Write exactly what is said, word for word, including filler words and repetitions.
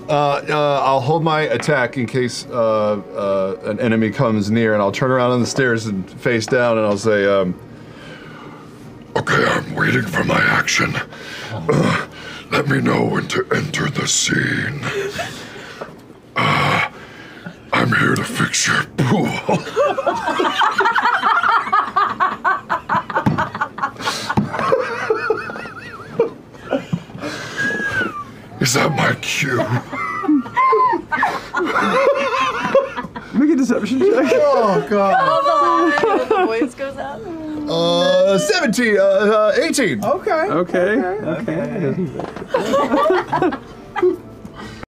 Uh, uh, I'll hold my attack in case uh, uh, an enemy comes near, and I'll turn around on the stairs and face down, and I'll say, um, okay, I'm waiting for my action. Uh, let me know when to enter the scene. Uh, I'm here to fix your pool. Is that my cue? Make a deception check. Oh, God. Hold on. The voice goes out. Uh, seventeen, uh, uh, eighteen. Okay. Okay. Okay. okay.